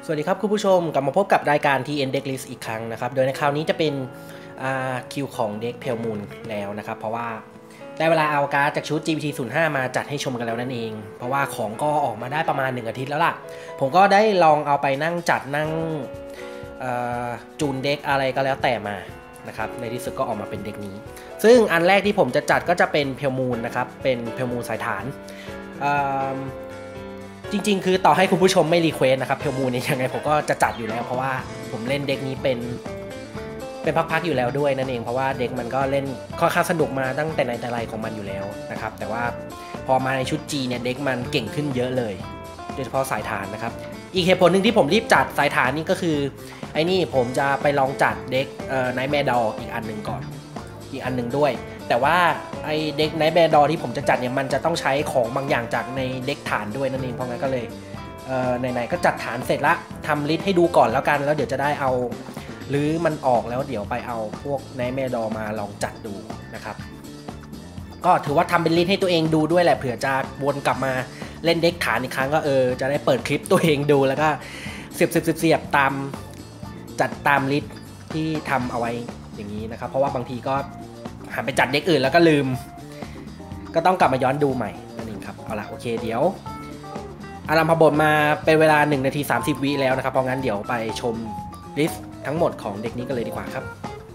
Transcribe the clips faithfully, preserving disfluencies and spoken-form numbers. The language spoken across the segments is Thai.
สวัสดีครับคุณผู้ชมกลับมาพบกับรายการ ที เอ็น Deck List อีกครั้งนะครับโดยในคราวนี้จะเป็นคิวของเด็กเพลมูนแล้วนะครับเพราะว่าได้เวลาเอาการ์ดจากชุด จี พี ที ศูนย์ ห้า มาจัดให้ชมกันแล้วนั่นเองเพราะว่าของก็ออกมาได้ประมาณหนึ่งอาทิตย์แล้วล่ะผมก็ได้ลองเอาไปนั่งจัดนั่งจูนเด็กอะไรก็แล้วแต่มานะครับในที่สุดก็ออกมาเป็นเด็กนี้ซึ่งอันแรกที่ผมจะจัดก็จะเป็นเพลมูนนะครับเป็นเพลมูนสายฐานจริงๆคือต่อให้คุณผู้ชมไม่รีเควสนะครับเพลมูนนี่ยังไงผมก็จะจัดอยู่แล้วเพราะว่าผมเล่นเด็กนี้เป็นเป็นพักๆอยู่แล้วด้วยนั่นเองเพราะว่าเด็กมันก็เล่นค่อนข้างสนุกมาตั้งแต่ในแต่ไรของมันอยู่แล้วนะครับแต่ว่าพอมาในชุด G เนี่ยเด็กมันเก่งขึ้นเยอะเลยโดยเฉพาะสายฐานนะครับอีกเหตุผลหนึ่งที่ผมรีบจัดสายฐานนี่ก็คือไอ้นี่ผมจะไปลองจัดเด็กเอ่อ Nightmare Doll อีกอันหนึ่งก่อนอีกอันหนึ่งด้วยแต่ว่าไอเด็ก Nightmare Doll ที่ผมจะจัดเนี่ยมันจะต้องใช้ของบางอย่างจากในเด็กฐานด้วยนั่นเองเพราะงั้นก็เลยเอ่อไหนๆก็จัดฐานเสร็จละทำลิสต์ให้ดูก่อนแล้วกันแล้วเดี๋ยวจะได้เอาหรือมันออกแล้วเดี๋ยวไปเอาพวก Nightmare Doll มาลองจัดดูนะครับก็ถือว่าทำเป็นลิสต์ให้ตัวเองดูด้วยแหละเผื่อจะวนกลับมาเล่นเด็กฐานอีกครั้งก็เออจะได้เปิดคลิปตัวเองดูแล้วก็เสียบเสียบเสียบตามจัดตามลิสต์ที่ทำเอาไว้อย่างนี้นะครับเพราะว่าบางทีก็หันไปจัดเด็กอื่นแล้วก็ลืมก็ต้องกลับมาย้อนดูใหม่นั่นเองครับเอาล่ะโอเคเดี๋ยวอารัมพบทมาเป็นเวลาหนึ่งนาทีสามสิบวิแล้วนะครับเพราะงั้นเดี๋ยวไปชมลิสต์ทั้งหมดของเด็กนี้กันเลยดีกว่าครับ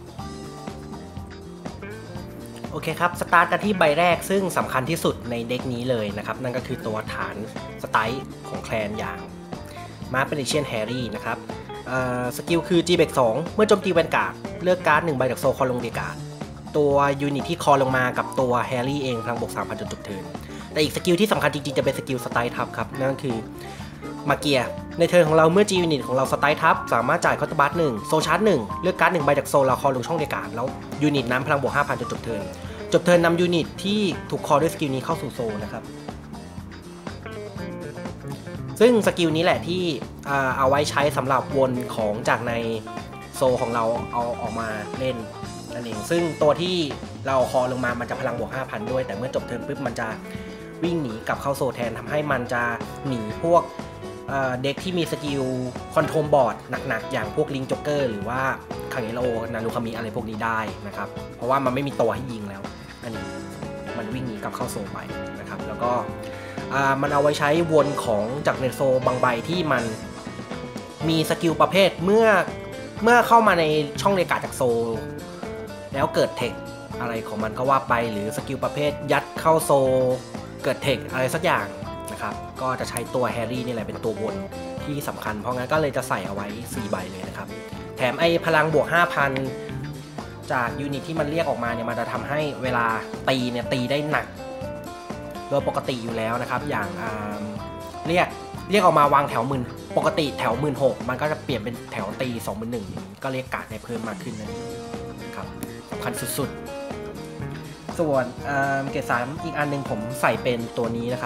โอเคครับสตาร์ทกันที่ใบแรกซึ่งสำคัญที่สุดในเด็กนี้เลยนะครับนั่นก็คือตัวฐานสไตล์ของแคลนอย่างมาร์คเปนิเชียนแฮร์รี่นะครับสกิลคือ G เบรกสองเมื่อโจมตีแวนการ์ดเลือกการ์ดหนึ่งใบจากโซคอลงเดียการ์ดตัวยูนิตที่คอลงมากับตัวแฮร์รี่เองพลังบวก สามพัน จนจบเทิร์นแต่อีกสกิลที่สำคัญจริงๆจะเป็นสกิลสไตล์ทับครับนั่นก็คือมาเกียในเทิร์นของเราเมื่อ G ยูนิตของเราสไตล์ทับสามารถจ่ายคอร์ตบัสหนึ่งโซชาร์จหนึ่งเลือกการ์ดหนึ่งใบจากโซเราคอลงช่องเดียการ์ดแล้วยูนิตนั้นพลังบวก ห้าพัน จนจบเทิร์นจบเทิร์นนำยูนิตที่ถูกคอด้วยสกิลนี้เข้าสู่โซนะครับซึ่งสกิลนี้แหละที่เอาไว้ใช้สำหรับวนของจากในโซของเราเอาออกมาเล่นนั่นเองซึ่งตัวที่เราคอลงมามันจะพลังบวก ห้าพัน ด้วยแต่เมื่อจบเทิร์นปุ๊บมันจะวิ่งหนีกลับเข้าโซแทนทำให้มันจะหนีพวกเด็กที่มีสกิลคอนโทรลบอร์ดหนักๆอย่างพวกลิงจ็อกเกอร์หรือว่าคังเอโรนารุคามิอะไรพวกนี้ได้นะครับเพราะว่ามันไม่มีตัวให้ยิงแล้วนั่นเองมันวิ่งหนีกลับเข้าโซไปนะครับแล้วก็มันเอาไว้ใช้วนของจากในโซบางใบที่มันมีสกิลประเภทเมื่อเมื่อเข้ามาในช่องเรกาจากโซแล้วเกิดเทคอะไรของมันก็ว่าไปหรือสกิลประเภทยัดเข้าโซเกิดเทคอะไรสักอย่างนะครับก็จะใช้ตัวแฮร์รี่นี่แหละเป็นตัววนที่สำคัญเพราะงั้นก็เลยจะใส่เอาไว้สี่ใบเลยนะครับแถมไอ้พลังบวก ห้าพัน จากยูนิตที่มันเรียกออกมาเนี่ยมันจะทำให้เวลาตีเนี่ยตีได้หนักโดยปกติอยู่แล้วนะครับอย่างเรียกเรียกออกมาวางแถวหมื่นปกติแถวหมื่นหกมันก็จะเปลี่ยนเป็นแถวตีสองหมื่นหนึ่งก็เรียกการ์ดได้เพิ่มมากขึ้นนั่นเองครับสำคัญสุดๆส่วนเกรดสามอีกอันนึงผมใส่เป็นตัวนี้นะครับ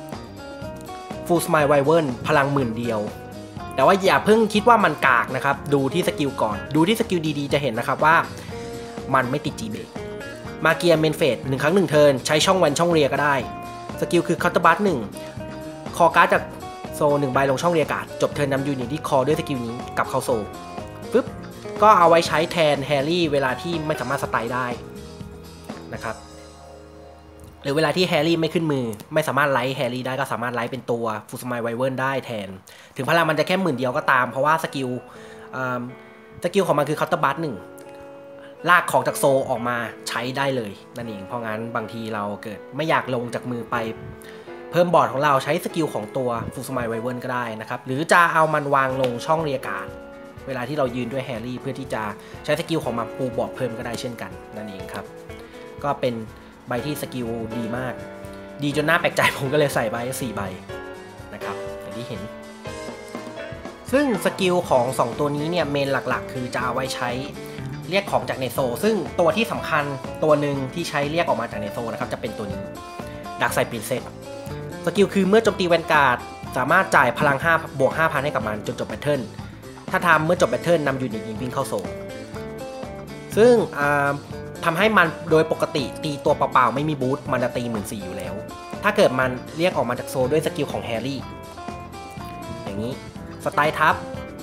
Full Smile Wyvern พลังหมื่นเดียวแต่ว่าอย่าเพิ่งคิดว่ามันกากนะครับดูที่สกิลก่อนดูที่สกิลดีๆจะเห็นนะครับว่ามันไม่ติด G เบรกมาเกียร์เมนเฟสหนึ่งครั้งหนึ่งเทิร์นใช้ช่องแวนช่องเรียก็ได้สกิลคือคอร์ตบัสหนึ่งคอการ์ดจากโซหนึ่งใบลงช่องเรียการ์ดจบเทิร์นนำยูนิตที่คอด้วยสกิลนี้กลับเข้าโซปึ๊บก็เอาไว้ใช้แทนแฮร์รี่เวลาที่ไม่สามารถสไตล์ได้นะครับหรือเวลาที่แฮร์รี่ไม่ขึ้นมือไม่สามารถไลท์แฮร์รี่ได้ก็สามารถไลท์เป็นตัวฟูสไมล์ไวเวิร์นได้แทนถึงพลังมันจะแค่หมื่นเดียวก็ตามเพราะว่าสกิลสกิลของมันคือเคาน์เตอร์บัสหนึ่งลากของจากโซออกมาใช้ได้เลยนั่นเองเพราะงั้นบางทีเราเกิดไม่อยากลงจากมือไปเพิ่มบอร์ดของเราใช้สกิลของตัวฟูสไมล์ไวเวิร์นก็ได้นะครับหรือจะเอามันวางลงช่องเรียการ์ดเวลาที่เรายืนด้วยแฮร์รี่เพื่อที่จะใช้สกิลของมันปูบอร์ดเพิ่มก็ได้เช่นกันนั่นเองครับก็เป็นใบที่สกิลดีมากดีจนน่าแปลกใจผมก็เลยใส่ใบสี่ใบนะครับอย่างที่เห็นซึ่งสกิลของสองตัวนี้เนี่ยเมนหลักๆคือจะเอาไว้ใช้เรียกของจากในโซซึ่งตัวที่สำคัญตัวหนึ่งที่ใช้เรียกออกมาจากในโซนะครับจะเป็นตัวนี้ดักไซปรินเซสสกิลคือเมื่อโจมตีแวนการ์ดสามารถจ่ายพลังห้าบวก ห้าพัน ให้กับมันจนจบแบทเทิลถ้าทำเมื่อจบแบทเทิลนำยูนิตยิงวิ่งเข้าโซซึ่งทำให้มันโดยปกติตีตัวเปล่าๆไม่มีบูสต์มันจะตีหมื่นสี่อยู่แล้วถ้าเกิดมันเรียกออกมาจากโซด้วยสกิลของแฮร์รี่อย่างนี้สไตล์ทับ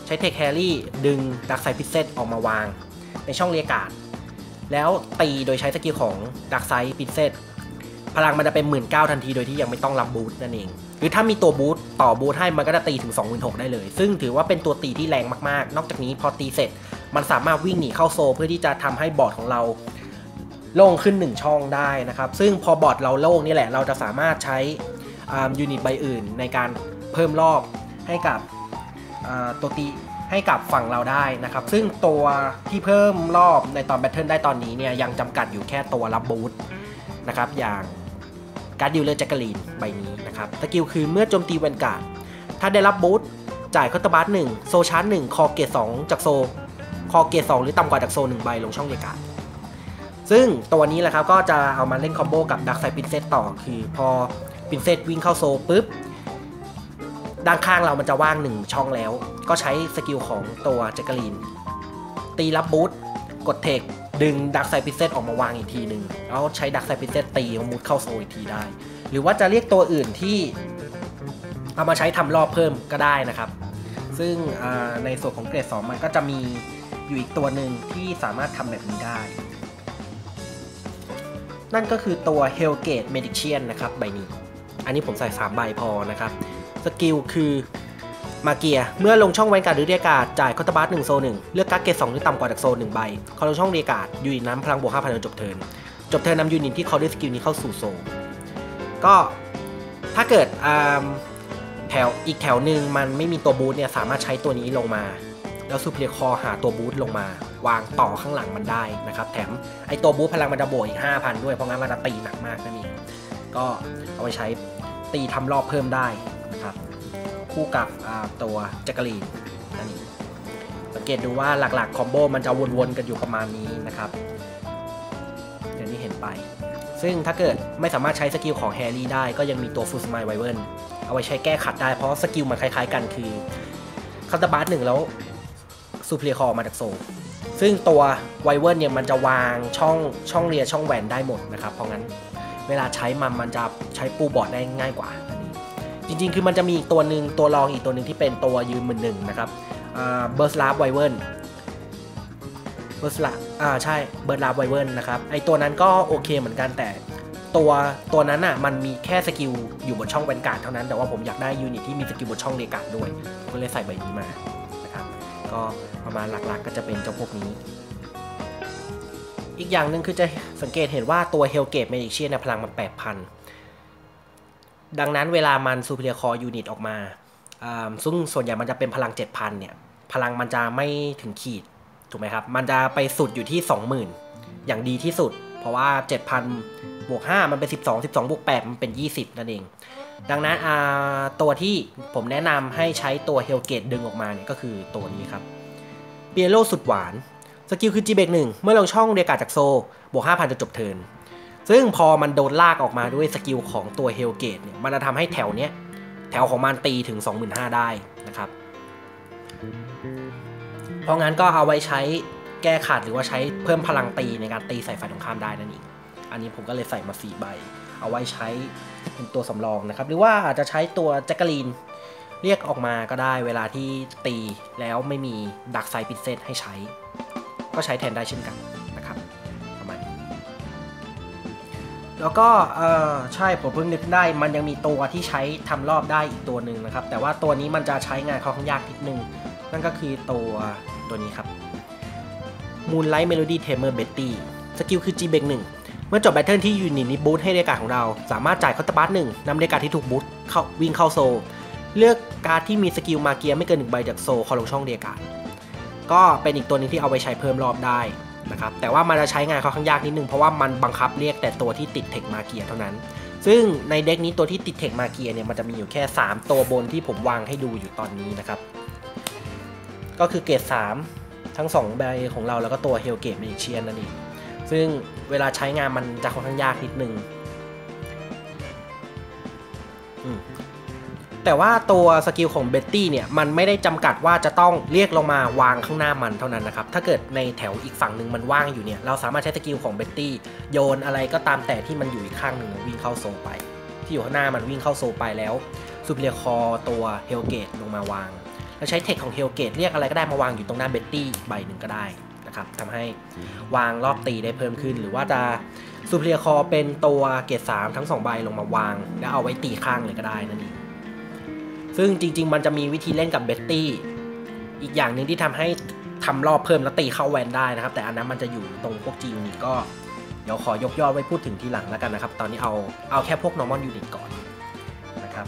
ช้เทคแฮร์รี่ดึงดักไซพิเซตออกมาวางในช่องเรียกการ์ดแล้วตีโดยใช้สกิลของดักไซพิเซตพลังมันจะเป็น หนึ่งหมื่นเก้าพัน ทันทีโดยที่ยังไม่ต้องรับบูทนั่นเองหรือถ้ามีตัวบูทต่อบูทให้มันก็จะตีถึง สองหมื่นหกพัน ได้เลยซึ่งถือว่าเป็นตัวตีที่แรงมากๆนอกจากนี้พอตีเสร็จมันสามารถวิ่งหนีเข้าโซเพื่อที่จะทำให้บอร์ดของเราโล่งขึ้นหนึ่งช่องได้นะครับซึ่งพอบอร์ดเราโล่งนี่แหละเราจะสามารถใช้ยูนิตใบอื่นในการเพิ่มรอบให้กับตัวตีให้กับฝั่งเราได้นะครับซึ่งตัวที่เพิ่มรอบในตอนแบทเทิลได้ตอนนี้เนี่ยยังจำกัดอยู่แค่ตัวรับบูทนะครับอย่างการ์ดดิวเลอร์แจ็คเกอรีนใบนี้นะครับสกิลคือเมื่อโจมตีแวนการ์ดถ้าได้รับบูทจ่ายคอตบัสหนึ่งโซชาร์จหนึ่งคอเกตสองจากโซคอเกตสองหรือต่ำกว่าจากโซหนึ่งใบลงช่องเรียกการ์ดซึ่งตัวนี้แหละครับก็จะเอามาเล่นคอมโบกับดักไซปินเซตต่อคือพอปินเซตวิ่งเข้าโซปุ๊บด้านข้างเรามันจะว่างหนึ่งช่องแล้วก็ใช้สกิลของตัวแจ็คเกอรีนตีรับบูทกดเทคดึงดักไซปินเซตออกมาวางอีกทีหนึ่งแล้วใช้ดักไซปินเซตตีมุดเข้าโซอีกทีได้หรือว่าจะเรียกตัวอื่นที่เอามาใช้ทำรอบเพิ่มก็ได้นะครับซึ่งในส่วนของเกรดสองมันก็จะมีอยู่อีกตัวหนึ่งที่สามารถทำแบบนี้ได้นั่นก็คือตัว Hellgate Magician นะครับใบนี้อันนี้ผมใส่สามใบพอนะครับสกิลคือมาเกียเมื่อลงช่องแวนการ์ดหรือเรียกการ์ดจ่ายคอตบัสหนึ่งโซหนึ่งเลือกการ์ดเกรดสองหรือต่ำกว่าจากโซหนึ่งใบเขาลงช่องเรียกการ์ดยูนิตนั้นพลังบวกห้าพันจนจบเทิร์นจบเทิร์นนำยูนิตที่เขาด้วยสกิลนี้เข้าสู่โซก็ถ้าเกิดแถวอีกแถวหนึ่งมันไม่มีตัวบูทเนี่ยสามารถใช้ตัวนี้ลงมาแล้วซูเปอร์คอหาตัวบูทลงมาวางต่อข้างหลังมันได้นะครับแถมไอตัวบูทพลังมันจะบวกอีก ห้าพัน ด้วยเพราะงั้นมันจะตีหนักมากนั่นเองก็เอาไปใช้ตีทำรอบเพิ่มได้นะครับคู่กับตัวแจ็คเกอรีนนั่นเองสังเกตดูว่าหลักๆคอมโบมันจะวนๆกันอยู่ประมาณนี้นะครับอย่างที่เห็นไปซึ่งถ้าเกิดไม่สามารถใช้สกิลของแฮร์รี่ได้ก็ยังมีตัวฟูสไมล์ไวเวิร์นเอาไว้ใช้แก้ขัดได้เพราะสกิลมันคล้ายๆกันคือคาตาบาร์หนึ่งแล้วซูเปอร์คอมาจากโซซึ่งตัวไวเวิร์นเนี่ยมันจะวางช่องช่องเรียช่องแหวนได้หมดนะครับเพราะงั้นเวลาใช้มันมันจะใช้ปูบอร์ดได้ง่ายกว่าจริงๆคือมันจะมีอีกตัวหนึ่งตัวรองอีกตัวหนึ่งที่เป็นตัวยืนหมื่นหนึ่งนะครับเบิร์สลาฟไวเวิร์นเบิร์สลาอ่าใช่เบิร์สลาฟไวเวิร์นนะครับไอตัวนั้นก็โอเคเหมือนกันแต่ตัวตัวนั้นอ่ะมันมีแค่สกิลอยู่บนช่องแวนการ์ดเท่านั้นแต่ว่าผมอยากได้ยูนิตที่มีสกิลบนช่องเรียกการ์ดด้วยก็เลยใส่ใบนี้มานะครับก็ประมาณหลักๆก็จะเป็นเจ้าพวกนี้อีกอย่างหนึ่งคือจะสังเกตเห็นว่าตัว Hellgate Magician พลังมัน แปดพัน ดังนั้นเวลามัน Superior Core Unit ออกมาซึ่งส่วนใหญ่มันจะเป็นพลัง เจ็ดพัน เนี่ยพลังมันจะไม่ถึงขีดถูกไหมครับมันจะไปสุดอยู่ที่ สองหมื่น อย่างดีที่สุดเพราะว่า เจ็ดพัน บวกห้ามันเป็นสิบสอง สิบสองบวกแปดมันเป็นยี่สิบนั่นเองดังนั้นตัวที่ผมแนะนำให้ใช้ตัว Hellgate ดึงออกมาเนี่ยก็คือตัวนี้ครับเปียโรสุดหวานสกิลคือ จี เบรก หนึ่งเมื่อลงช่องเรียกการ์ดจากโซบวก ห้าพัน จะจบเทิร์นซึ่งพอมันโดนลากออกมาด้วยสกิลของตัว Hellgate เนี่ยมันจะทำให้แถวเนี้ยแถวของมันตีถึง สองหมื่นห้าพัน ได้นะครับเพราะงั้นก็เอาไว้ใช้แก้ขาดหรือว่าใช้เพิ่มพลังตีในการตีใส่ฝ่ายตรงข้ามได้นั่นเองอันนี้ผมก็เลยใส่มาสี่ใบเอาไว้ใช้เป็นตัวสำรองนะครับหรือว่าอาจจะใช้ตัวแจ็คเกอรีนเรียกออกมาก็ได้เวลาที่ตีแล้วไม่มีดักไซปินเซตให้ใช้ก็ใช้แทนได้เช่นกันนะครับประมาณนี้แล้วก็เออใช่ผมเพิ่งนึกได้มันยังมีตัวที่ใช้ทำรอบได้อีกตัวหนึ่งนะครับแต่ว่าตัวนี้มันจะใช้งานค่อนข้างยากนิดนึงนั่นก็คือตัวตัวนี้ครับ Moonlight Melody Tamer Betty สกิลคือ G เบรก หนึ่งเมื่อจบแบทเทิลที่ยูนิตนี้บูทให้เรียกการ์ดของเราสามารถจ่ายคอตบัสหนึ่งนำเรียกการ์ดที่ถูกบูทเข้าวิ่งเข้าโซเลือกการ์ดที่มีสกิลมาเกียไม่เกินหนึ่งใบจากโซคอลงช่องเรียกการ์ดก็เป็นอีกตัวนึงที่เอาไปใช้เพิ่มรอบได้นะครับแต่ว่ามันจะใช้งานค่อนข้างยากนิดนึงเพราะว่ามันบังคับเรียกแต่ตัวที่ติดเทคมาเกียเท่านั้นซึ่งในเด็กนี้ตัวที่ติดเทคมาเกียเนี่ยมันจะมีอยู่แค่สามตัวบนที่ผมวางให้ดูอยู่ตอนนี้นะครับก็คือเกรดสามทั้งสองใบของเราแล้วก็ตัว Hellgate Magician นั่นเองซึ่งเวลาใช้งานมันจะค่อนข้างยากนิดนึงแต่ว่าตัวสกิลของเบ็ตตี้เนี่ยมันไม่ได้จำกัดว่าจะต้องเรียกลงมาวางข้างหน้ามันเท่านั้นนะครับถ้าเกิดในแถวอีกฝั่งหนึ่งมันว่างอยู่เนี่ยเราสามารถใช้สกิลของเบ็ตตี้โยนอะไรก็ตามแต่ที่มันอยู่อีกข้างหนึ่งวิ่งเข้าโซไปที่อยู่ข้างหน้ามันวิ่งเข้าโซไปแล้วซูเปอร์คอร์ตัว Hellgate ลงมาวางเราใช้เทคของเฮลเกตเรียกอะไรก็ได้มาวางอยู่ตรงหน้าเบ็ตตี้ใบหนึ่งก็ได้นะครับทำให้วางรอบตีได้เพิ่มขึ้นหรือว่าจะซูเปอร์คอร์เป็นตัวเกตสามทั้งสองใบลงมาวางแล้วเอาไว้ตีข้างเลยก็ได้นั่นเองซึ่งจริงๆมันจะมีวิธีเล่นกับเบ็ตตี้อีกอย่างหนึ่งที่ทำให้ทำรอบเพิ่มแล้วตีเข้าแวนได้นะครับแต่อันนั้นมันจะอยู่ตรงพวกจีนี่ก็เดี๋ยวขอยกย่อไว้พูดถึงทีหลังแล้วกันนะครับตอนนี้เอาเอาแค่พวก normal unit ก่อนนะครับ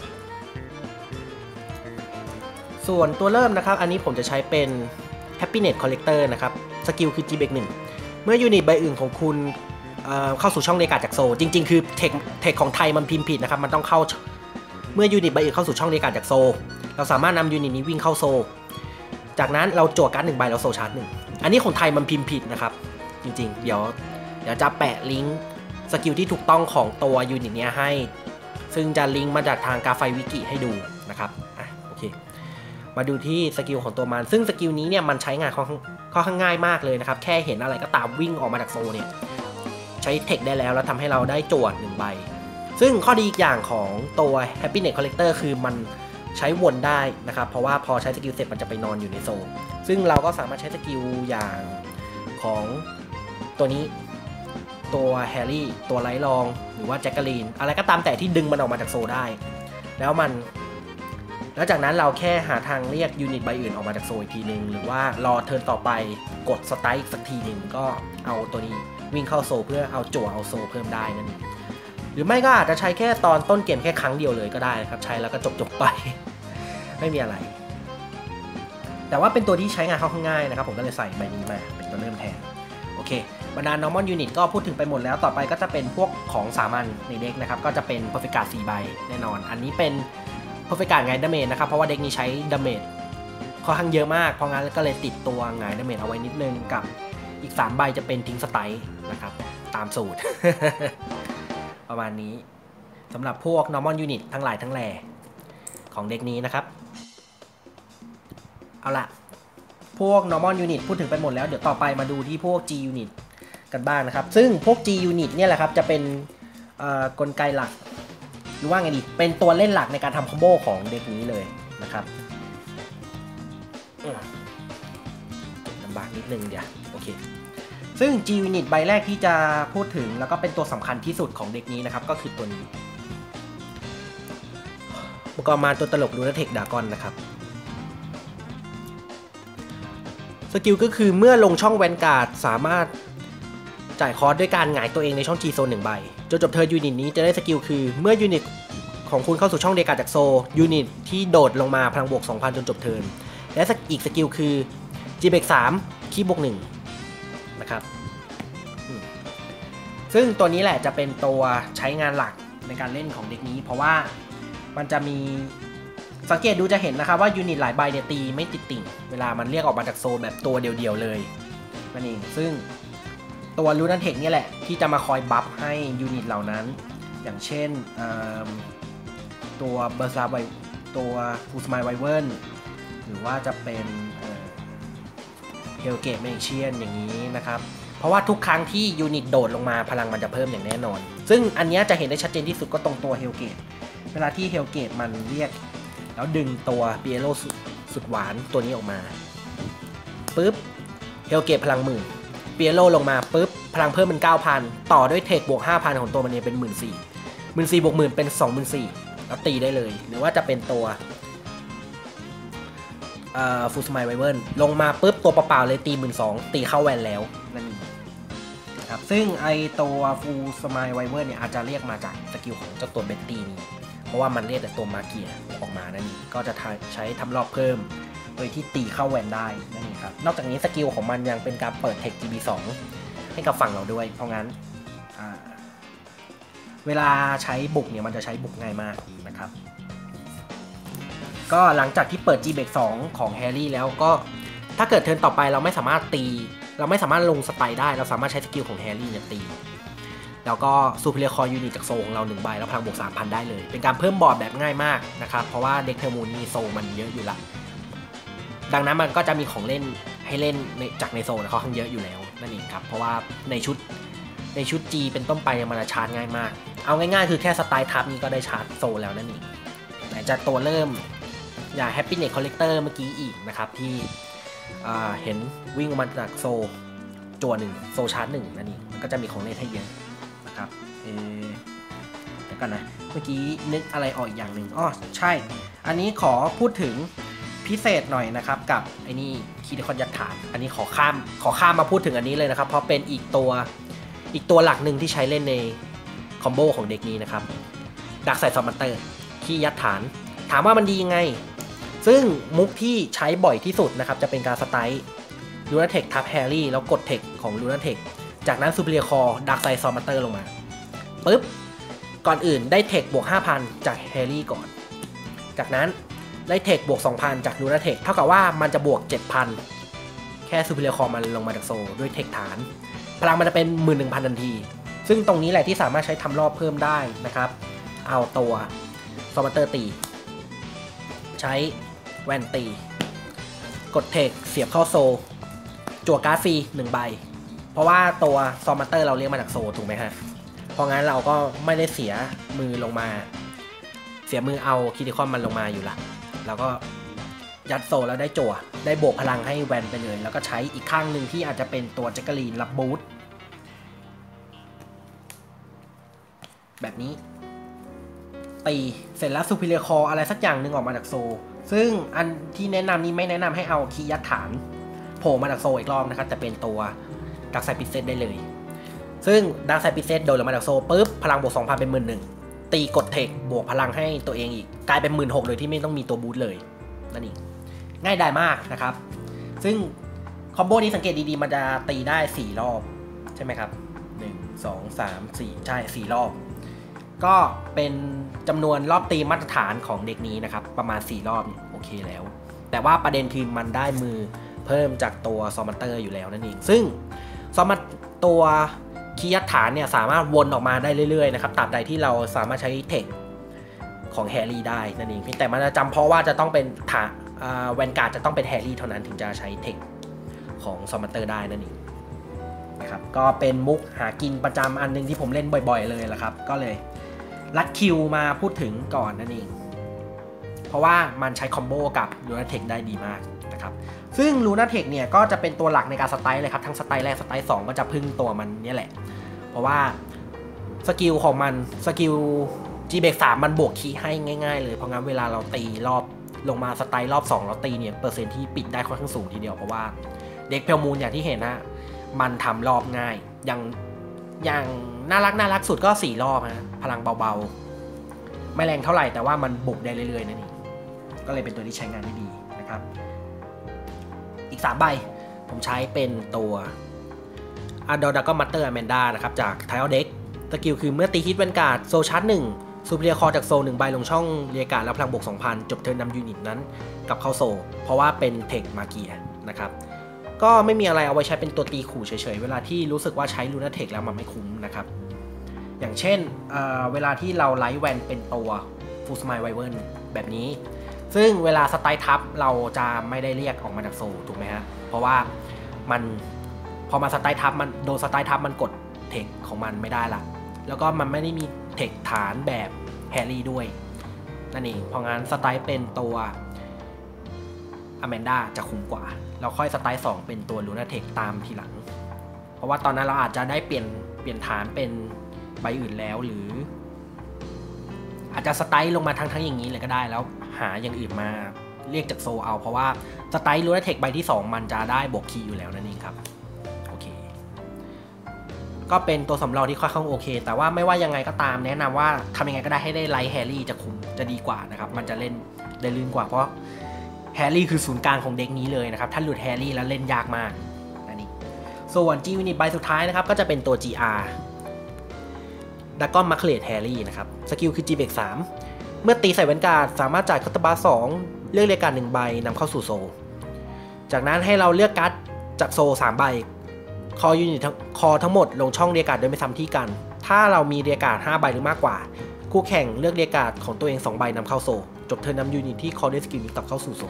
ส่วนตัวเริ่มนะครับอันนี้ผมจะใช้เป็น happiness collector นะครับสกิลคือ จี บี อี หนึ่งเมื่อยูนิตใบอื่นของคุณเอ่อเข้าสู่ช่องเรกาจากโซจริงๆคือเทคเทคของไทยมันพิมพ์ผิดนะครับมันต้องเข้าเมื่อยูนิตใบอื่นเข้าสู่ช่องเรกาจากโซเราสามารถนำยูนิตนี้วิ่งเข้าโซจากนั้นเราจั่วการ์ดหนึ่งใบแล้วโซชาร์จหนึ่งอันนี้ของไทยมันพิมพ์ผิดนะครับจริงๆเดี๋ยวเดี๋ยวจะแปะลิงก์สกิลที่ถูกต้องของตัวยูนิตนี้ให้ซึ่งจะลิงก์มาจากทางกาไฟวิกิให้ดูนะครับอ่ะโอเคมาดูที่สกิลของตัวมันซึ่งสกิลนี้เนี่ยมันใช้งานค่อนค่อนข้างง่ายมากเลยนะครับแค่เห็นอะไรก็ตามวิ่งออกมาจากโซเนี่ยใช้เทคได้แล้วแล้วทำให้เราได้จั่วหนึ่งใบซึ่งข้อดีอีกอย่างของตัว Happiness Collector คือมันใช้วนได้นะครับเพราะว่าพอใช้สกิลเสร็จมันจะไปนอนอยู่ในโซนซึ่งเราก็สามารถใช้สกิลอย่างของตัวนี้ตัวแฮร์รี่ตัวไลท์ลองหรือว่าแจ็คเกอรีนอะไรก็ตามแต่ที่ดึงมันออกมาจากโซนได้แล้วมันแล้วจากนั้นเราแค่หาทางเรียกยูนิตใบอื่นออกมาจากโซนอีกทีนึงหรือว่ารอเทิร์นต่อไปกดสไตล์อีกสักทีนึงก็เอาตัวนี้วิ่งเข้าโซนเพื่อเอาจั่วเอาโซนเพิ่มได้นั่นเองหรือไม่ก็อาจจะใช้แค่ตอนต้นเกมแค่ครั้งเดียวเลยก็ได้ครับใช้แล้วก็จบจบไปไม่มีอะไรแต่ว่าเป็นตัวที่ใช้งานค่อนข้างง่ายนะครับผมก็เลยใส่ใบนี้มาเป็นตัวเริ่มแทนโอเคบรรดา normal unit ก็พูดถึงไปหมดแล้วต่อไปก็จะเป็นพวกของสามัญในเด็กนะครับก็จะเป็น perfect card สี่ใบแน่นอนอันนี้เป็น perfect card ไงดาเมจนะครับเพราะว่าเด็กนี้ใช้ดาเมจค่อนข้างเยอะมากเพราะงั้นก็เลยติดตัวไงดาเมจเอาไว้นิดนึงกับอีกสามใบจะเป็นทิ้งสไตล์นะครับตามสูตร ประมาณนี้สำหรับพวก normal unit ทั้งหลายทั้งแหล่ของเด็กนี้นะครับเอาละพวก normal unit พูดถึงไปหมดแล้วเดี๋ยวต่อไปมาดูที่พวก G unit กันบ้างนะครับซึ่งพวก G unit เนี่ยแหละครับจะเป็นกลไกหลักหรือว่าไงดีเป็นตัวเล่นหลักในการทำคอมโบของเด็กนี้เลยนะครับลำบากนิดนึงเดี๋ยวโอเคซึ่ง G unit ใบแรกที่จะพูดถึงแล้วก็เป็นตัวสำคัญที่สุดของเด็กนี้นะครับก็คือตัวนี้อุปกรณ์มาตัวตลกลูนาเทคดากอนนะครับสกิลก็คือเมื่อลงช่องแวนการ์ดสามารถจ่ายคอร์สด้วยการหงายตัวเองในช่อง G โซนหนึ่งใบจนจบเทิร์นยูนิตนี้จะได้สกิลคือเมื่อยูนิตของคุณเข้าสู่ช่องเดการ์ดจากโซยูนิตที่โดดลงมาพลังบวก สองพัน จนจบเทิร์นและอีกสกิลคือ G เบรกสามคีย์บวกหนึ่งนะครับซึ่งตัวนี้แหละจะเป็นตัวใช้งานหลักในการเล่นของเด็กนี้เพราะว่ามันจะมีสังเกตดูจะเห็นนะครับว่ายูนิตหลายใบเนี่ยตีไม่ติดติ่งเวลามันเรียกออกมาจากโซนแบบตัวเดียวๆเลยนั่นเองซึ่งตัวลูนันเทคเนี่ยแหละที่จะมาคอยบัฟให้ยูนิตเหล่านั้นอย่างเช่นตัวเบอร์ซาไวตัวฟูสไมไวเวิร์นหรือว่าจะเป็นเฮลเกตเมกเชียนอย่างนี้นะครับเพราะว่าทุกครั้งที่ยูนิตโดดลงมาพลังมันจะเพิ่มอย่างแน่นอนซึ่งอันนี้จะเห็นได้ชัดเจนที่สุดก็ตรงตัวเฮลเกตเวลาที่เฮลเกตมันเรียกแล้วดึงตัวเปียโรสุดหวานตัวนี้ออกมาปุ๊บเฮลเกตพลังหมื่นเปียโรลงมาปุ๊บพลังเพิ่มเป็น เก้าพัน ต่อด้วยเทคบวก ห้าพัน ของตัวมันเองเป็น หนึ่งหมื่นสี่พัน หนึ่งหมื่นสี่พัน บวกหมื่นเป็น สองหมื่นสี่พัน แล้วตีได้เลยหรือว่าจะเป็นตัวเอ่อฟูสไมไวเวิร์นลงมาปุ๊บตัวเปล่าๆเลยตี หนึ่งหมื่นสองพัน ตีเข้าแวนแล้วนั่นนะครับซึ่งไอตัวฟูสไมไวเวิร์นเนี่ยอาจจะเรียกมาจากสกิลของเจ้าตัวเบตตี้นี้เพราะว่ามันเรียกแต่ตัวมาเกียออกมานั่นเองก็จะใช้ทำรอบเพิ่มโดยที่ตีเข้าแวนได้นั่นเองครับนอกจากนี้สกิลของมันยังเป็นการเปิดเทค จี บี สอง ให้กับฝั่งเราด้วยเพราะงั้นเวลาใช้บุกเนี่ยมันจะใช้บุกง่ายมากนะครับก็หลังจากที่เปิด G เบรกสองของแฮร์รี่แล้วก็ถ้าเกิดเทิร์นต่อไปเราไม่สามารถตีเราไม่สามารถลงสไตล์ได้เราสามารถใช้สกิลของแฮร์รี่เนี่ยตีแล้วก็ซูเปอร์คอร์ยูนิตจากโซของเราหนึ่งใบแล้วพลังบวก สามพัน ได้เลยเป็นการเพิ่มบอร์ดแบบง่ายมากนะครับเพราะว่าเด็กเทอร์มูนมีโซมันเยอะอยู่ละดังนั้นมันก็จะมีของเล่นให้เล่นจากในโซนเขาค่อนข้างเยอะอยู่แล้วนั่นเองครับเพราะว่าในชุดในชุด G เป็นต้นไปมันจะชาร์จง่ายมากเอาง่ายๆคือแค่สไตล์ทับนี้ก็ได้ชาร์จโซนแล้วนั่นเองไหนจะตัวเริ่มอย่าง Happiness Collector เมื่อกี้อีกนะครับที่เห็นวิ่งออกมาจากโซจั่วหนึ่งโซชาร์จหนึ่งนั่นเองมันก็จะมีของเล่นให้เยอะนะครับเออเดี๋ยวกันนะเมื่อกี้นึกอะไรออกอีกอย่างหนึ่งอ๋อใช่อันนี้ขอพูดถึงพิเศษหน่อยนะครับกับไอ้นี่คีย์คอนยัดฐานอันนี้ขอข้ามขอข้ามมาพูดถึงอันนี้เลยนะครับเพราะเป็นอีกตัวอีกตัวหลักหนึ่งที่ใช้เล่นในคอมโบของเด็กนี้นะครับดักไซซอมมันเตอร์คีย์ยัดฐานถามว่ามันดียังไงซึ่งมุกที่ใช้บ่อยที่สุดนะครับจะเป็นการสไตล์ลูนาเทคทับแฮร์รี่แล้วกดเทคของลูนาเทคจากนั้นซูเปอร์เรียคอร์ดักไซซอมมันเตอร์ลงมาปึ๊บก่อนอื่นได้เทคบวก ห้าพัน จากแฮร์รี่ก่อนจากนั้นได้เทคบวก สองพัน จากลูนาเทคเท่ากับว่ามันจะบวก เจ็ดพัน แค่ซูเปอร์เรียคอร์มันลงมาจากโซด้วยเทคฐานพลังมันจะเป็น หนึ่งหมื่นหนึ่งพัน ทันทีซึ่งตรงนี้แหละที่สามารถใช้ทำรอบเพิ่มได้นะครับเอาตัวซอมมันเตอร์ตีใช้แวนตีกดเทคเสียบเข้าโซจั่วการ์ดฟรีหนึ่งใบเพราะว่าตัวซอมมันเตอร์เราเรียกมาจากโซถูกไหมฮะเพราะงั้นเราก็ไม่ได้เสียมือลงมาเสียมือเอาคิติคอนมันลงมาอยู่ละแล้วก็ยัดโซแล้วได้จั่วได้โบกพลังให้แวนไปเลยแล้วก็ใช้อีกข้างหนึ่งที่อาจจะเป็นตัวแจ็คเกอรีนรับบูทแบบนี้ตีเสร็จแล้วซูเปอร์เรียคอร์อะไรสักอย่างหนึ่งออกมาจากโซซึ่งอันที่แนะนำนี้ไม่แนะนำให้เอาคีย์ยัดฐานโผล่มาจากโซอีกรอบนะครับแต่เป็นตัวดักไซปิเซตได้เลยซึ่งดักไซปิเซตโดนลงมาจากโซปุ๊บพลังบวก สองพัน เป็น หมื่นหนึ่ง ตีกดเทคบวกพลังให้ตัวเองอีกกลายเป็น หนึ่งหมื่นหกพัน เลยที่ไม่ต้องมีตัวบูทเลยนั่นเองง่ายดายมากนะครับซึ่งคอมโบนี้สังเกตดีๆมันจะตีได้สี่รอบใช่ไหมครับหนึ่ง สอง สาม สี่ใช่สี่รอบก็เป็นจำนวนรอบตีมาตรฐานของเด็กนี้นะครับประมาณสี่รอบโอเคแล้วแต่ว่าประเด็นคือมันได้มือเพิ่มจากตัวซอมมันเตอร์อยู่แล้วนั่นเองซึ่งซอมมันตัวคีย์ยัดฐานเนี่ยสามารถวนออกมาได้เรื่อยๆนะครับตราบใดที่เราสามารถใช้เทคของแฮร์รี่ได้นั่นเองแต่มันจะจำเพราะว่าจะต้องเป็นฐานแวนการ์ดจะต้องเป็นแฮร์รี่เท่านั้นถึงจะใช้เทคของซอมมันเตอร์ได้นั่นเองนะครับก็เป็นมุกหากินประจำอันนึงที่ผมเล่นบ่อยๆเลยแหละครับก็เลยลัดคิวมาพูดถึงก่อนนั่นเองเพราะว่ามันใช้คอมโบกับลูนาเทคได้ดีมากนะครับซึ่งลูนาเทคเนี่ยก็จะเป็นตัวหลักในการสไตล์เลยครับทั้งสไตล์แรกสไตล์สองก็จะพึ่งตัวมันนี่แหละเพราะว่าสกิลของมันสกิล G เบรกสามมันบวกคีย์ให้ง่ายๆเลยเพราะงั้นเวลาเราตีรอบลงมาสไตล์รอบสองเราตีเนี่ยเปอร์เซ็นต์ที่ปิดได้ค่อนข้างสูงทีเดียวเพราะว่าเด็กเพลมูนอย่างที่เห็นนะมันทำรอบง่ายอย่างอย่างน่ารักน่ารักสุดก็สี่รอบนะพลังเบาๆไม่แรงเท่าไหร่แต่ว่ามันบุกได้เรื่อยๆนั่นเองก็เลยเป็นตัวที่ใช้งานได้ดีนะครับอีกสามใบผมใช้เป็นตัวอะดอร์ดากอนมัตเตอร์อแมนดานะครับจากไทออเด็กสกิลคือเมื่อตีฮิตแวนการ์ดโซชาร์จหนึ่งซูเปอร์เรียคอร์จากโซหนึ่งใบลงช่องเรียการ์ดแล้วพลังบวก สองพัน จบเทิร์นนำยูนิตนั้นกับเข้าโซเพราะว่าเป็นเทคมาเกียนะครับก็ไม่มีอะไรเอาไว้ใช้เป็นตัวตีขู่เฉยๆเวลาที่รู้สึกว่าใช้ลูนาเทคแล้วมันไม่คุ้มนะครับอย่างเช่น เ, เวลาที่เราไลท์แวนเป็นตัวฟูสไมล์ไวเวิร์นแบบนี้ซึ่งเวลาสไตล์ทับเราจะไม่ได้เรียกออกมาจากโซถูกไหมฮะเพราะว่ามันพอมาสไตล์ทับมันโดนสไตล์ทับมันกดเทคของมันไม่ได้ละแล้วก็มันไม่ได้มีเทคฐานแบบแฮร์รี่ด้วยนั่นเองเพราะงั้นสไตล์เป็นตัวอแมนดาจะคุ้มกว่าเราค่อยสไตล์สองเป็นตัวลูนาเทคตามทีหลังเพราะว่าตอนนั้นเราอาจจะได้เปลี่ยนเปลี่ยนฐานเป็นใบอื่นแล้วหรืออาจจะสไตล์ลงมาทั้งทั้งอย่างนี้เลยก็ได้แล้วหาอย่างอื่นมาเรียกจากโซเอาเพราะว่าสไตล์ลูนาเทคใบที่สองมันจะได้บวกคีย์อยู่แล้วนั่นเองครับโอเคก็เป็นตัวสำรองที่ค่อนข้างโอเคแต่ว่าไม่ว่ายังไงก็ตามแนะนำว่าทำยังไงก็ได้ให้ได้ไลท์แฮร์รี่จะคุ้มจะดีกว่านะครับมันจะเล่นได้ลื่นกว่าเพราะแฮร์รี่คือศูนย์กลางของเด็กนี้เลยนะครับถ้าหลุดแฮร์รี่แล้วเล่นยากมากอันนี้ส่วน G ยูนิตใบสุดท้ายนะครับก็จะเป็นตัว จี อาร์ ดากอนมาร์เคเลตแฮร์รี่นะครับสกิลคือ G เบรกสามเมื่อตีใส่แวนการ์ดสามารถจ่ายคอร์ตบาร์สองเลือกเรียกการ์ดหนึ่งใบนำเข้าสู่โซจากนั้นให้เราเลือกการ์ดจากโซสามใบคอยูนิตคอทั้งหมดลงช่องเรียกการ์ดโดยไม่ซ้ำที่กันถ้าเรามีเรียกการ์ดห้าใบหรือมากกว่าคู่แข่งเลือกเรียกการ์ดของตัวเองสองใบนำเข้าโซจบเทิร์นนำยูนิตที่คอด้วยสกิลนี้กลับเข้าสู่โซ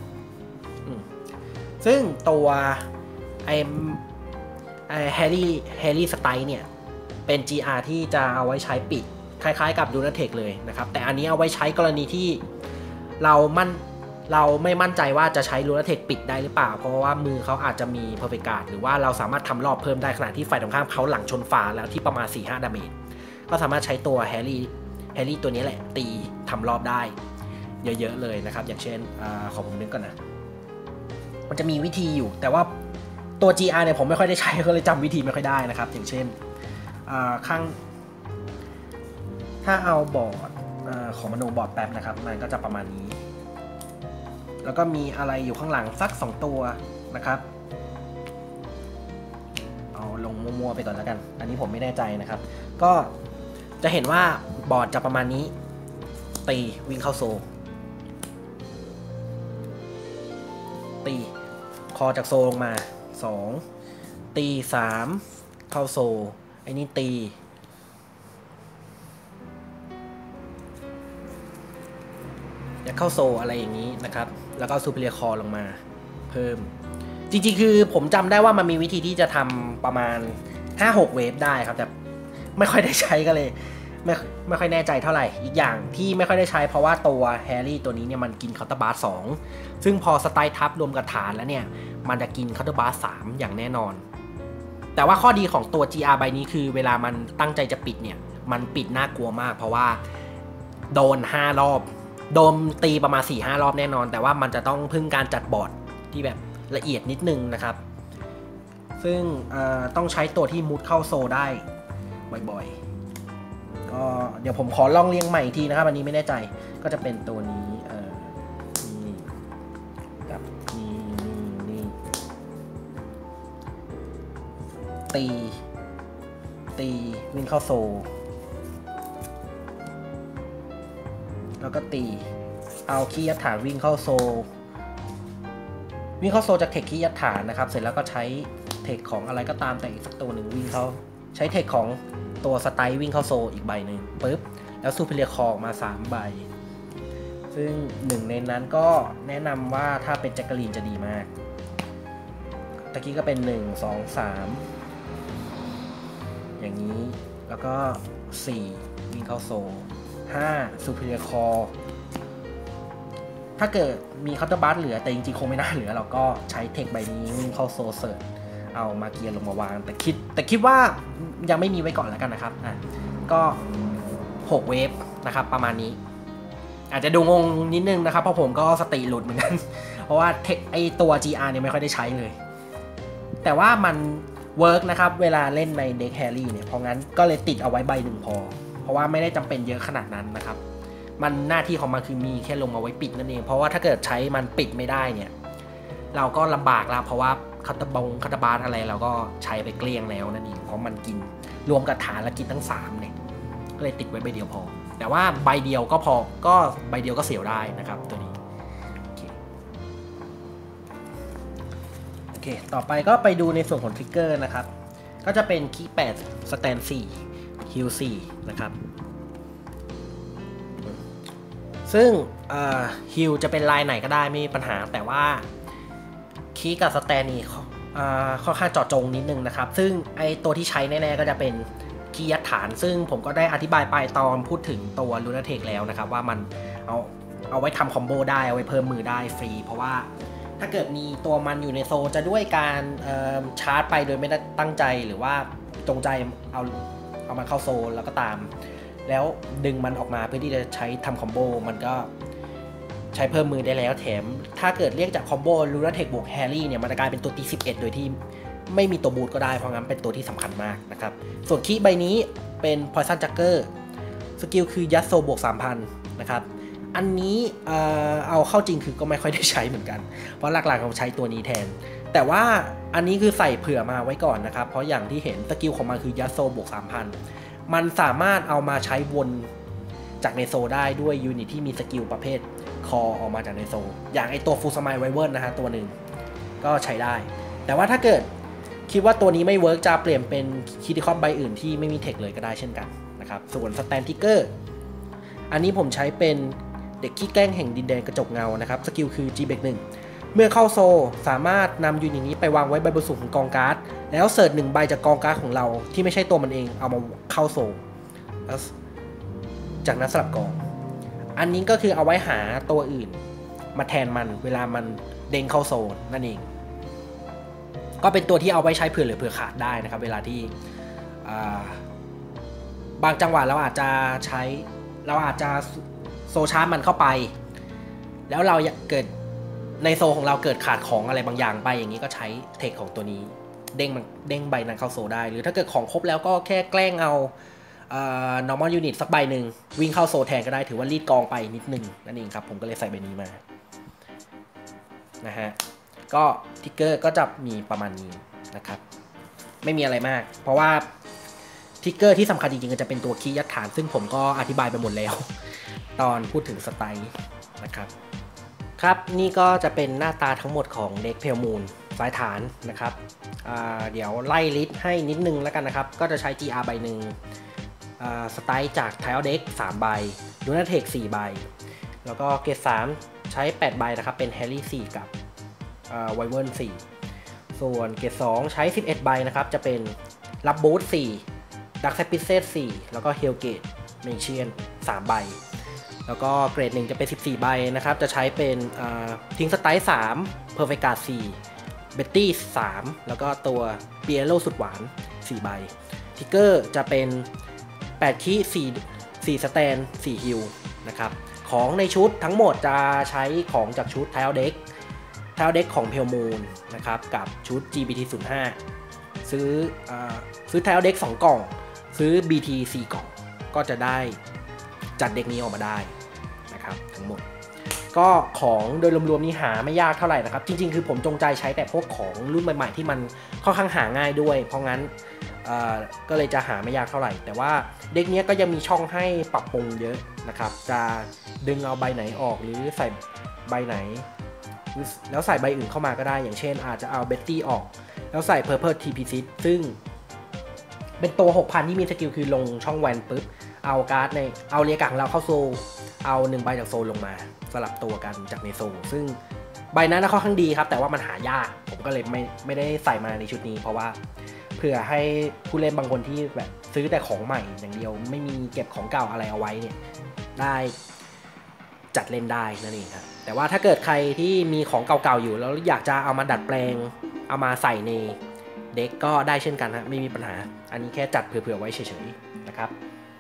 ซึ่งตัวไอไอแฮร์รี่แฮร์รี่สไตล์เนี่ยเป็น จี อาร์ ที่จะเอาไว้ใช้ปิดคล้ายๆกับดูนาเทคเลยนะครับแต่อันนี้เอาไว้ใช้กรณีที่เรามั่นเราไม่มั่นใจว่าจะใช้ลูนาเทคปิดได้หรือเปล่าเพราะว่ามือเขาอาจจะมีเพอร์เฟกต์การ์ดหรือว่าเราสามารถทำรอบเพิ่มได้ขณะที่ฝ่ายตรงข้ามเขาหลังชนฝาแล้วที่ประมาณ สี่ห้า ดาเมจก็สามารถใช้ตัวแฮร์รี่แฮร์รี่ตัวนี้แหละตีทำรอบได้เยอะๆเลยนะครับอย่างเช่นอขอผมนึกก่อนนะมันจะมีวิธีอยู่แต่ว่าตัว จี อาร์ เนี่ยผมไม่ค่อยได้ใช้ก็เลยจำวิธีไม่ค่อยได้นะครับอย่างเช่นข้างถ้าเอาบอร์ดของมโนบอร์ดแป๊บนะครับมันก็จะประมาณนี้แล้วก็มีอะไรอยู่ข้างหลังสักสองตัวนะครับเอาลงมัวๆไปก่อนแล้วกันอันนี้ผมไม่แน่ใจนะครับก็จะเห็นว่าบอร์ดจะประมาณนี้ตีวิ่งเข้าโซตีคอจากโซลงมาสองตีสามเข้าโซไอ้นี่ตีอยากเข้าโซอะไรอย่างนี้นะครับแล้วก็ซูเปอร์เรียคอลงมาเพิ่มจริงๆคือผมจำได้ว่ามันมีวิธีที่จะทำประมาณ ห้าหก เวฟได้ครับแต่ไม่ค่อยได้ใช้ก็เลยไม่ไม่ค่อยแน่ใจเท่าไหร่อีกอย่างที่ไม่ค่อยได้ใช้เพราะว่าตัวแฮร์รี่ตัวนี้เนี่ยมันกินเคาน์เตอร์บาร์สองซึ่งพอสไตล์ทับรวมกับฐานแล้วเนี่ยมันจะกินเคาน์เตอร์บาร์สามอย่างแน่นอนแต่ว่าข้อดีของตัว จี อาร์ ใบนี้คือเวลามันตั้งใจจะปิดเนี่ยมันปิดน่ากลัวมากเพราะว่าโดนห้ารอบโดนตีประมาณ สี่ห้า รอบแน่นอนแต่ว่ามันจะต้องพึ่งการจัดบอร์ดที่แบบละเอียดนิดนึงนะครับซึ่งต้องใช้ตัวที่มุดเข้าโซได้บ่อยๆก็เดี๋ยวผมขอลองเรียงใหม่อีกทีนะครับอันนี้ไม่แน่ใจก็จะเป็นตัวนี้เอ่อนี่กับนี่นี่นี่ตีตีวิ่งเข้าโซแล้วก็ตีเอาขี้ยัดฐานวิ่งเข้าโซวิ่งเข้าโซจากเทคขี้ยัดฐานนะครับเสร็จแล้วก็ใช้เทคของอะไรก็ตามแต่อีกสักตัวหนึ่งวิ่งเข้าใช้เทคของตัวสไตล์วิ่งเข้าโซอีกใบหนึ่งปึ๊บแล้วซูเปอร์เรียคอมาสามใบซึ่งหนึ่งในนั้นก็แนะนำว่าถ้าเป็นแจ็คเกอรีนจะดีมากตะกี้ก็เป็นหนึ่ง สอง สามอย่างนี้แล้วก็สี่วิ่งเข้าโซห้าซูเปอร์เรียคอถ้าเกิดมีเคาน์เตอร์บาร์เหลือแต่จริงๆคงไม่น่าเหลือเราก็ใช้เทคใบนี้วิ่งเข้าโซเซิร์ชเอามาเกียร์ลงมาวางแต่คิดแต่คิดว่ายังไม่มีไว้ก่อนแล้วกันนะครับอ่ะก็หกเวฟนะครับประมาณนี้อาจจะดูงงนิดนึงนะครับเพราะผมก็สติหลุดเหมือนกันเพราะว่าเทคไอตัว จี อาร์ เนี่ยไม่ค่อยได้ใช้เลยแต่ว่ามันเวิร์กนะครับเวลาเล่นในเด็กแฮร์รี่เนี่ยเพราะงั้นก็เลยติดเอาไว้ใบหนึ่งพอเพราะว่าไม่ได้จำเป็นเยอะขนาดนั้นนะครับมันหน้าที่ของมันคือมีแค่ลงมาไว้ปิดนั่นเองเพราะว่าถ้าเกิดใช้มันปิดไม่ได้เนี่ยเราก็ลำบากแล้วเพราะว่าคัตเตอร์บงคัตเตอร์บาร์อะไรเราก็ใช้ไปเกลี้ยงแล้วนั่นเองเพราะมันกินรวมกับฐานแล้วกินทั้งสามเนี่ยก็เลยติดไว้ใบเดียวพอแต่ว่าใบเดียวก็พอก็ใบเดียวก็เสียวได้นะครับตัวนี้โอเคโอเคต่อไปก็ไปดูในส่วนของทริกเกอร์นะครับก็จะเป็นคีย์แปดสแตนสี่ฮิลสี่นะครับซึ่งฮิลจะเป็นลายไหนก็ได้ไม่มีปัญหาแต่ว่าคีย์กับสแตนนี่ค่อนข้างเจาะจงนิดนึงนะครับซึ่งไอตัวที่ใช้แน่ๆก็จะเป็นคีย์ยัดฐานซึ่งผมก็ได้อธิบายไปตอนพูดถึงตัวลูนาเทคแล้วนะครับว่ามันเอาเอาไว้ทำคอมโบได้เอาไว้เพิ่มมือได้ฟรีเพราะว่าถ้าเกิดมีตัวมันอยู่ในโซจะด้วยการชาร์จไปโดยไม่ได้ตั้งใจหรือว่าจงใจเอาเอามันเข้าโซแล้วก็ตามแล้วดึงมันออกมาเพื่อที่จะใช้ทำคอมโบมันก็ใช้เพิ่มมือได้แล้วแถมถ้าเกิดเรียกจากคอมโบลูนาเทคบวกแฮร์รี่เนี่ยมันจะกลายเป็นตัวตีสิบเอ็ดโดยที่ไม่มีตัวบูทก็ได้เพราะงั้นเป็นตัวที่สำคัญมากนะครับส่วนคีย์ใบนี้เป็น Poison Jagger สกิลคือยัดโซบวก สามพัน นะครับอันนี้เอ่อเอาเข้าจริงคือก็ไม่ค่อยได้ใช้เหมือนกันเพราะหลักๆเราใช้ตัวนี้แทนแต่ว่าอันนี้คือใส่เผื่อมาไว้ก่อนนะครับเพราะอย่างที่เห็นสกิลของมันคือยัดโซบวก สามพัน มันสามารถเอามาใช้วนจากในโซได้ด้วยยูนิตที่มีสกิลประเภทคอออกมาจากในโซอย่างไอตัวฟูสมายไวเวิร์นนะฮะตัวหนึ่งก็ใช้ได้แต่ว่าถ้าเกิดคิดว่าตัวนี้ไม่เวิร์กจะเปลี่ยนเป็นคิติคอมใบอื่นที่ไม่มีเทคเลยก็ได้เช่นกันนะครับส่วนสแตนทิกเกอร์อันนี้ผมใช้เป็นเด็กขี้แกล้งแห่งดินแดนกระจกเงานะครับสกิลคือ จี เบ หนึ่งเมื่อเข้าโซสามารถนำยูนิตนี้ไปวางไว้ใบบนสุดของกองการ์ดแล้วเสิร์ชหนึ่งใบจากกองการ์ดของเราที่ไม่ใช่ตัวมันเองเอามาเข้าโซแล้วจากนั้นสลับกองอันนี้ก็คือเอาไว้หาตัวอื่นมาแทนมันเวลามันเด้งเข้าโซนนั่นเองก็เป็นตัวที่เอาไว้ใช้เผื่อเหลือเผื่อขาดได้นะครับเวลาที่บางจังหวะเราอาจจะใช้เราอาจจะโซชาร์จมันเข้าไปแล้วเราเกิดในโซของเราเกิดขาดของอะไรบางอย่างไปอย่างนี้ก็ใช้เทคของตัวนี้เด้งมันเด้งใบนั้นเข้าโซได้หรือถ้าเกิดของครบแล้วก็แค่แกล้งเอาnormal unit สักใบหนึ่งวิ่งเข้าโซแทนก็ได้ถือว่ารีดกองไปนิดนึงนั่นเองครับผมก็เลยใส่ใบนี้มานะฮะก็ทิกเกอร์ก็จะมีประมาณนี้นะครับไม่มีอะไรมากเพราะว่าทิกเกอร์ที่สำคัญจริงๆก็จะเป็นตัวคีย์ยัดฐานซึ่งผมก็อธิบายไปหมดแล้วตอนพูดถึงสไตล์นะครับครับนี่ก็จะเป็นหน้าตาทั้งหมดของเด็กเพลมูนสายฐานนะครับเดี๋ยวไล่ลิสต์ให้นิดนึงแล้วกันนะครับก็จะใช้ จี อาร์ ใบหนึ่งสไตล์จากไทลเด็กสามใบดูนาเทคสี่ใบแล้วก็เกรดสามใช้แปดใบนะครับเป็นแฮร์รี่สี่กับไวเวิร์นสี่ส่วนเกรดสองใช้สิบเอ็ดใบนะครับจะเป็นรับบูทสี่ดักแซปปิเซตสี่แล้วก็เฮลเกตเมเชียนสามใบแล้วก็เกรดหนึ่งจะเป็นสิบสี่ใบนะครับจะใช้เป็นทิ้งสไตล์สามเพอร์เฟกาสี่เบตตี้สามแล้วก็ตัวเปียโรสุดหวานสี่ใบทิกเกอร์จะเป็นแปดคีย์สี่ สี่สแตนสี่ฮิลนะครับของในชุดทั้งหมดจะใช้ของจากชุดไทลเด็กไทลเด็กของเพลมูนนะครับกับชุด จี บี ที ศูนย์ห้า ซื้ออซื้อไทลเด็กสองกล่องซื้อ บี ที สี่กล่องก็จะได้จัดเด็กนี้ออกมาได้นะครับทั้งหมดก็ของโดยรวมๆนี้หาไม่ยากเท่าไหร่นะครับจริงๆคือผมจงใจใช้แต่พวกของรุ่นใหม่ๆที่มันค่อนข้างหาง่ายด้วยเพราะงั้นก็เลยจะหาไม่ยากเท่าไหร่แต่ว่าเด็กนี้ก็ยังมีช่องให้ปรับปรุงเยอะนะครับจะดึงเอาใบไหนออกหรือใส่ใบไหนแล้วใส่ใบอื่นเข้ามาก็ได้อย่างเช่นอาจจะเอาเบตตี้ออกแล้วใส่ Purple ที พี ซี ซึ่งเป็นตัว หกพัน ที่มีสกิลคือลงช่องแวนปุ๊บเอาการ์ดในเอาเรียกของเราเข้าโซเอาหนึ่งใบจากโซลงมาสลับตัวกันจากในโซซึ่งใบนั้นค่อนข้างดีครับแต่ว่ามันหายากผมก็เลยไม่ไม่ได้ใส่มาในชุดนี้เพราะว่าเผื่อให้ผู้เล่นบางคนที่แบบซื้อแต่ของใหม่อย่างเดียวไม่มีเก็บของเก่าอะไรเอาไว้เนี่ยได้จัดเล่นได้นั่นเองครับแต่ว่าถ้าเกิดใครที่มีของเก่าๆอยู่แล้วอยากจะเอามาดัดแปลงเอามาใส่ในเด็กก็ได้เช่นกันฮะไม่มีปัญหาอันนี้แค่จัดเผื่อๆไว้เฉยๆนะครับ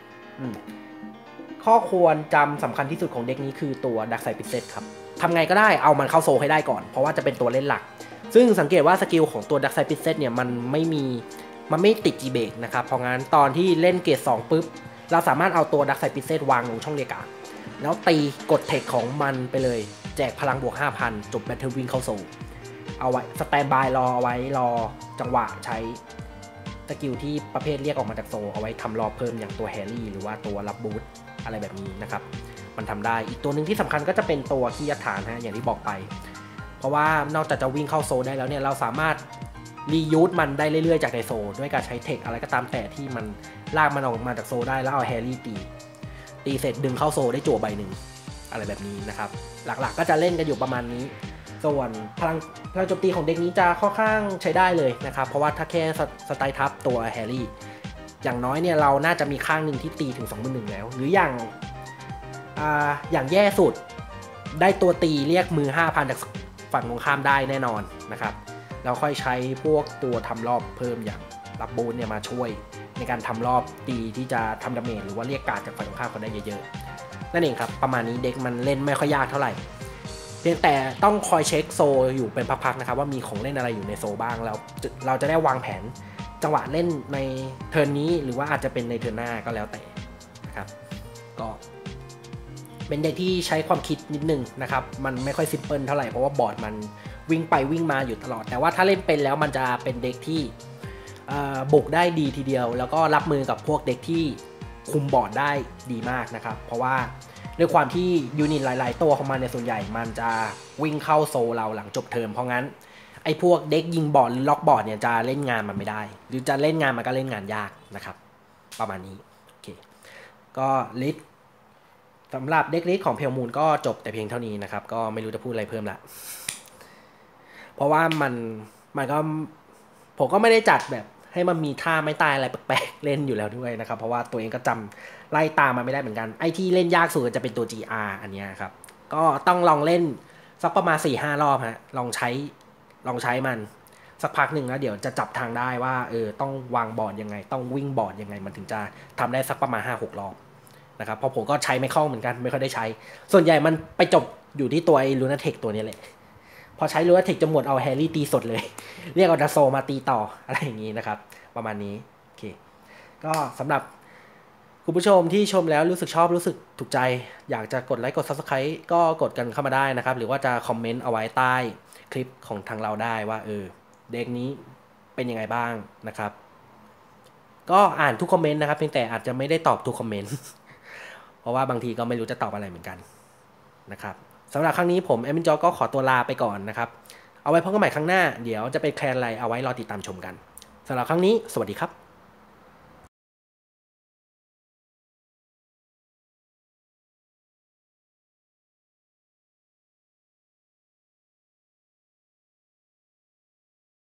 ข้อควรจำสำคัญที่สุดของเด็กนี้คือตัวดักไซปิเซตครับทำไงก็ได้เอามันเข้าโซให้ได้ก่อนเพราะว่าจะเป็นตัวเล่นหลักซึ่งสังเกตว่าสกิลของตัวดักไซปิเซตเนี่ยมันไม่มีมันไม่ติดจีเบกนะครับเพราะงั้นตอนที่เล่นเกรดสองปุ๊บเราสามารถเอาตัวดักไซปิเซตวางลงช่องเรียกาแล้วตีกดเทคของมันไปเลยแจกพลังบวก ห้าพัน จบแบทเทิลวิ่งเข้าโซเอาไว้สแตนบายรอเอาไว้รอจังหวะใช้สกิลที่ประเภทเรียกออกมาจากโซเอาไว้ทำรอบเพิ่มอย่างตัวแฮร์รี่หรือว่าตัวรับบูทอะไรแบบนี้นะครับมันทำได้อีกตัวหนึ่งที่สำคัญก็จะเป็นตัวคีย์ยัดฐานฮะอย่างที่บอกไปเพราะว่านอกจากจะวิ่งเข้าโซได้แล้วเนี่ยเราสามารถรียูสมันได้เรื่อยๆจากในโซด้วยการใช้เทคอะไรก็ตามแต่ที่มันลากมันออกมาจากโซได้แล้วเอาแฮร์รี่ตีตีเสร็จดึงเข้าโซได้จั่วใบหนึ่งอะไรแบบนี้นะครับหลักๆก็จะเล่นกันอยู่ประมาณนี้ส่วนพลังพลังโจมตีของเด็กนี้จะค่อนข้างใช้ได้เลยนะครับเพราะว่าถ้าแค่สไตล์ทับตัวแฮร์รี่อย่างน้อยเนี่ยเราน่าจะมีข้างหนึ่งที่ตีถึง สองหมื่นหนึ่ง แล้วหรืออย่างอ่าอย่างแย่สุดได้ตัวตีเรียกมือ ห้าพัน จากฝั่งตรงข้ามได้แน่นอนนะครับเราค่อยใช้พวกตัวทำรอบเพิ่มอย่างรับบูทเนี่ยมาช่วยในการทำรอบตีที่จะทำดาเมจหรือว่าเรียกการ์ดจากฝั่งตรงข้ามเขาได้เยอะๆนั่นเองครับประมาณนี้เด็กมันเล่นไม่ค่อยยากเท่าไหร่เพียงแต่ต้องคอยเช็คโซอยู่เป็นพักๆนะครับว่ามีของเล่นอะไรอยู่ในโซบ้างแล้วเราจะได้วางแผนจังหวะเล่นในเทิร์นนี้หรือว่าอาจจะเป็นในเทิร์นหน้าก็แล้วแต่นะครับก็เป็นเด็กที่ใช้ความคิดนิดนึงนะครับมันไม่ค่อยซิมเพิลเท่าไหร่เพราะว่าบอร์ดมันวิ่งไปวิ่งมาอยู่ตลอดแต่ว่าถ้าเล่นเป็นแล้วมันจะเป็นเด็กที่บุกได้ดีทีเดียวแล้วก็รับมือกับพวกเด็กที่คุมบอร์ดได้ดีมากนะครับเพราะว่าด้วยความที่ยูนิตหลายๆตัวของมันในส่วนใหญ่มันจะวิ่งเข้าโซเราหลังจบเทอมเพราะงั้นไอ้พวกเด็กยิงบอร์ดหรือล็อกบอร์ดเนี่ยจะเล่นงานมันไม่ได้หรือจะเล่นงานมันก็เล่นงานยากนะครับประมาณนี้โอเคก็ลิสต์สำหรับเด็กลิสต์ของเพลมูนก็จบแต่เพียงเท่านี้นะครับก็ไม่รู้จะพูดอะไรเพิ่มละเพราะว่ามันมันก็ผมก็ไม่ได้จัดแบบให้มันมีท่าไม่ตายอะไรแปลกๆเล่นอยู่แล้วด้วยนะครับเพราะว่าตัวเองก็จำไล่ตามมาไม่ได้เหมือนกันไอที่เล่นยากสุดจะเป็นตัว จี อาร์ อันนี้ครับก็ต้องลองเล่นสักประมาณ สี่ห้า รอบฮะลองใช้ลองใช้มันสักพักหนึ่งแล้วเดี๋ยวจะจับทางได้ว่าเออต้องวางบอร์ดยังไงต้องวิ่งบอร์ดยังไงมันถึงจะทำได้สักประมาณ ห้าหก รอบนะครับเพราะผมก็ใช้ไม่คล่องเหมือนกันไม่ค่อยได้ใช้ส่วนใหญ่มันไปจบอยู่ที่ตัวไอ้ลูนาเทคตัวนี้แหละพอใช้ลูนาเทคจะหมดเอาแฮร์รี่ตีสดเลยเรียกเอาดาโซมาตีต่ออะไรอย่างนี้นะครับประมาณนี้โอเคก็สำหรับคุณผู้ชมที่ชมแล้วรู้สึกชอบรู้สึกถูกใจอยากจะกดไลค์กด Subscribe ก็กดกันเข้ามาได้นะครับหรือว่าจะคอมเมนต์เอาไว้ใต้คลิปของทางเราได้ว่าเออเด็กนี้เป็นยังไงบ้างนะครับก็อ่านทุกคอมเมนต์นะครับเพียงแต่อาจจะไม่ได้ตอบทุกคอมเมนต์ เพราะว่าบางทีก็ไม่รู้จะตอบอะไรเหมือนกันนะครับสำหรับครั้งนี้ผมแอดมินจอก็ขอตัวลาไปก่อนนะครับเอาไว้พบกันใหม่ครั้งหน้าเดี๋ยวจะเป็นแคลนอะไรเอาไว้รอติดตามชมกันสำหรับครั้งนี้สวัสดีครับ